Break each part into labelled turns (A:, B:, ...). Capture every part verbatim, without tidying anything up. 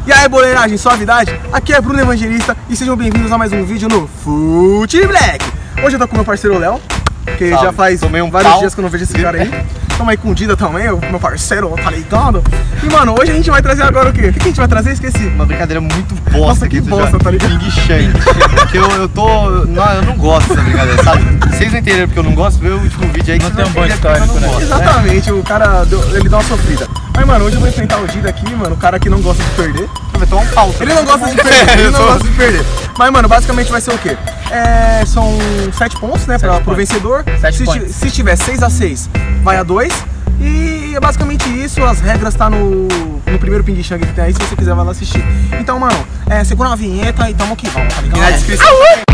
A: E aí, boleiragem, suavidade? Aqui é Bruno Evangelista e sejam bem-vindos a mais um vídeo no Fute Black. Hoje eu tô com meu parceiro Léo, que Salve. já faz um vários pau. dias que eu não vejo esse cara aí. Tamo aí com o Dida também, o meu parceiro, tá ligado? E mano, hoje a gente vai trazer agora o quê? O que a gente vai trazer? Esqueci.
B: Uma brincadeira muito bosta.
A: Nossa, que bosta, tá ligado?
B: Pinguichante. Porque eu, eu tô... Não, eu não gosto dessa brincadeira, sabe? Vocês não entenderam porque eu não gosto, vê o último vídeo aí que
C: não tem um bom histórico, né?
A: Exatamente, o cara, deu, ele dá uma sofrida. Mas mano, hoje eu vou enfrentar o Dida aqui, mano, o cara que não gosta de perder.
B: Vai tomar um pau.
A: Ele não gosta de perder, ele não gosta de perder. Mas mano, basicamente vai ser o quê? É, são sete pontos, né, pra, pro vencedor. Se, se tiver seis a seis, vai a dois. E é basicamente isso, as regras tá no, no primeiro pinguichang que tem aí, se você quiser vai lá assistir. Então, mano, é, segura uma vinheta e tamo que vamos, tá ligado?
B: E na descrição.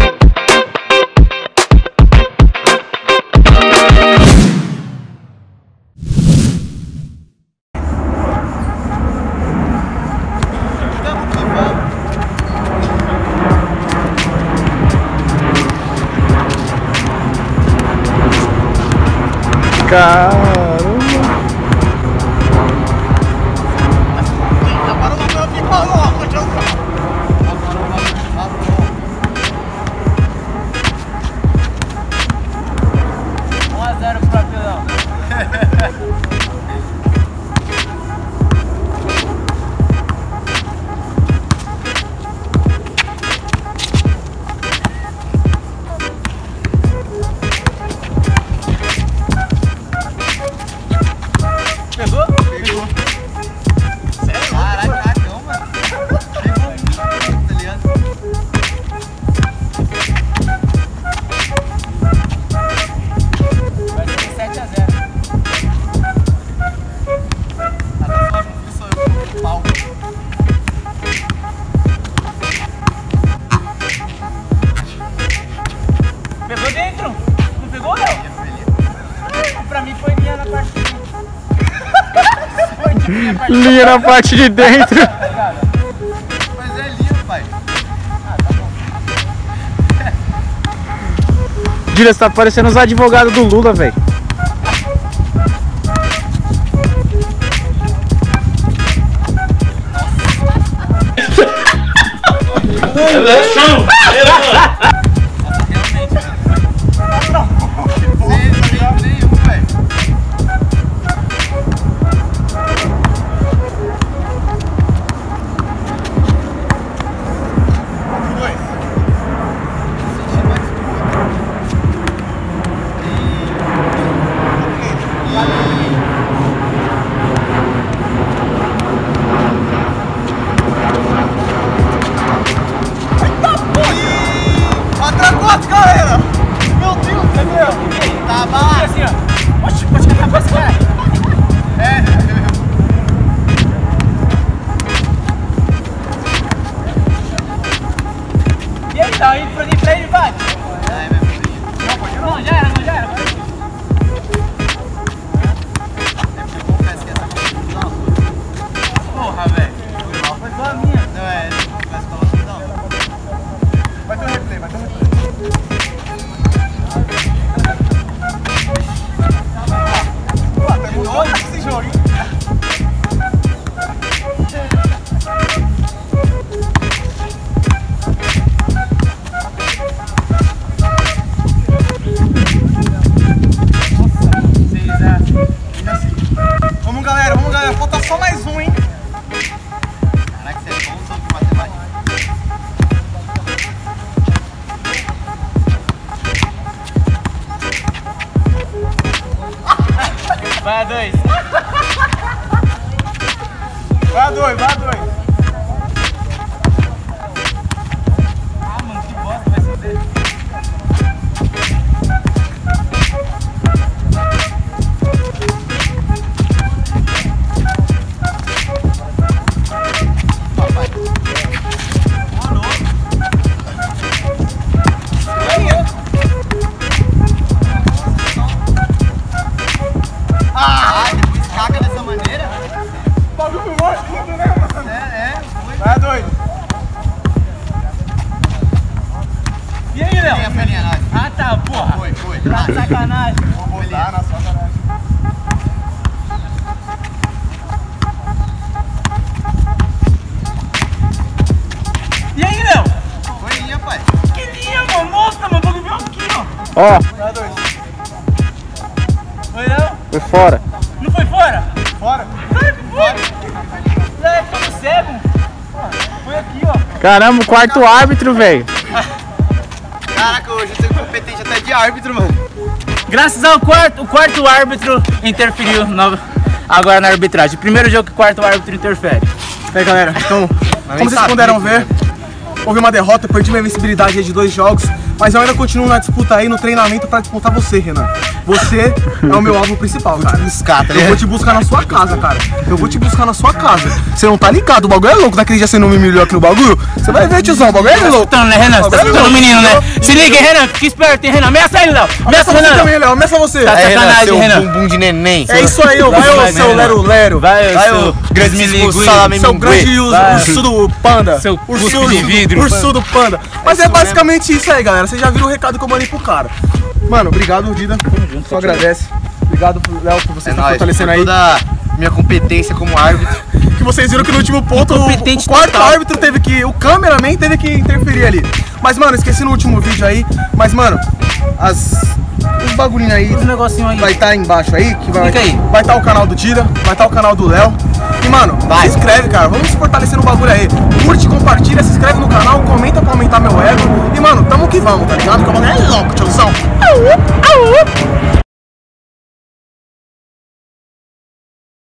A: Caramba!
C: um a zero pro Apelão.
A: Pegou?
B: Pegou. Sério? Caraca, mano. Pegou muito, tá ligado?
C: Vai ser sete a zero.
B: Até só eu com pau.
C: Pegou dentro? Não pegou, Léo? Pra mim foi linha na parte de dentro. Foi tipo linha, parte
A: Linha na parte de dentro.
B: Mas é linha, pai.
C: Ah, tá bom.
A: Dida, você tá parecendo os advogados do Lula, velho. Galera!
C: Meu Deus, entendeu?
B: Tá bom.
C: Assim, ó. Oxi, pode cantar pra esse cara.
B: É.
C: E aí, tá indo pra dentro aí, vai.
B: É mesmo.
C: Não, pode não, já era, não, já era.
B: É porque eu confesso que essa coisa não é
C: Porra, velho. Foi igual a minha.
B: Não é, eu confesso que ela não.
A: Vai ter um replay, vai ter um replay. Olha esse jogo, hein? Vamos, galera, vamos, galera. Falta só mais um, hein?
B: Caraca, você é bom sobre matemática.
C: Vai a dois.
A: Vai a dois, vai a dois.
C: Ah, mano, que bosta vai ser dele.
B: Ah,
D: Ó.
A: Vai dois.
C: Foi não?
D: Foi fora.
C: Não foi fora?
A: Fora.
C: Foi, foi. É, foi cego. Foi aqui, ó.
D: Caramba, o quarto árbitro, velho.
B: Caraca, hoje eu tenho competência até de árbitro, mano.
C: Graças ao quarto, o quarto árbitro interferiu no, agora na arbitragem. Primeiro jogo que o quarto árbitro interfere.
A: Aí galera, então,
B: Mas
A: como vocês
B: sabia,
A: puderam ver, houve uma derrota, perdi minha invencibilidade aí de dois jogos, mas eu ainda continuo na disputa aí, no treinamento pra disputar você, Renan. Você é o meu alvo principal, cara.
B: Buscar, tá
A: Eu vou te buscar na sua casa, cara. Eu vou te buscar na sua casa. Você não tá ligado, o bagulho é louco. Daquele dia você não me humilhou aqui no bagulho. Você vai ver, tiozão, o bagulho é
C: Tá
A: louco.
C: escutando, né, Renan? Você tá escutando o menino, né? Se liga, hein, Renan. Fica esperto, hein, Renan. Ameaça ele, Léo. Ameaça
A: Ameaça
C: o
A: você
C: Renan.
A: também, Léo. Ameaça você.
C: Tá
B: É, Renan,
C: sacanagem,
B: seu
C: Renan.
B: bumbum de neném.
A: É isso aí, ô. Vai, ô,
C: Vai,
A: seu
C: Renan.
A: lero-lero.
C: Vai,
B: Vai,
C: seu
B: ô, grandíssimo
C: Grande
B: salame
A: Seu
B: mingue.
A: grande urso,
C: Vai.
A: urso do panda.
C: Seu
A: urso
C: cuspe
A: do
C: de vidro.
A: Urso do panda. Mas é basicamente isso aí, galera. Vocês já viram o recado que eu mandei pro cara. Mano, obrigado, Dida. Só agradece. Obrigado, Léo, por você
B: É
A: estar
B: nóis,
A: fortalecendo
B: por
A: aí.
B: toda minha competência como árbitro.
A: Que vocês viram que no último ponto o,
C: Competente
A: o quarto
C: total.
A: árbitro teve que. O cameraman teve que interferir ali. Mas, mano, esqueci no último vídeo aí. Mas, mano, as. Os bagulhinhos aí.
C: Esse negocinho aí.
A: Vai estar aí embaixo aí. Que vai
C: Clica aí.
A: vai estar o canal do Dida, vai estar o canal do Léo. E, mano,
B: Vai.
A: se inscreve, cara. Vamos se fortalecer no bagulho aí. Curte, compartilha, se inscreve no canal, comenta pra aumentar meu ego. E, mano, tamo que vamos, tá ligado? Que o bagulho é louco, tiozão. Au, au.